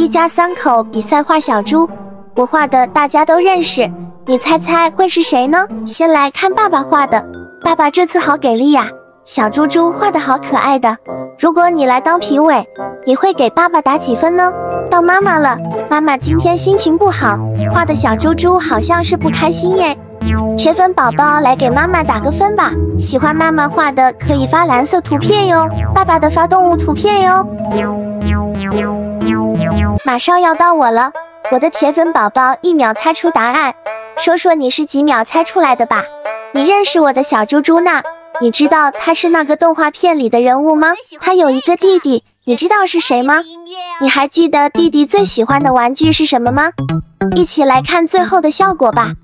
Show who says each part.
Speaker 1: 一家三口比赛画小猪，我画的大家都认识，你猜猜会是谁呢？先来看爸爸画的，爸爸这次好给力呀，小猪猪画的好可爱的。如果你来当评委，你会给爸爸打几分呢？到妈妈了，妈妈今天心情不好，画的小猪猪好像是不开心耶。铁粉宝宝来给妈妈打个分吧，喜欢妈妈画的可以发蓝色图片哟，爸爸的发动物图片哟。马上要到我了，我的铁粉宝宝1秒猜出答案，说说你是几秒猜出来的吧？你认识我的小猪猪呢？你知道他是那个动画片里的人物吗？他有一个弟弟，你知道是谁吗？你还记得弟弟最喜欢的玩具是什么吗？一起来看最后的效果吧。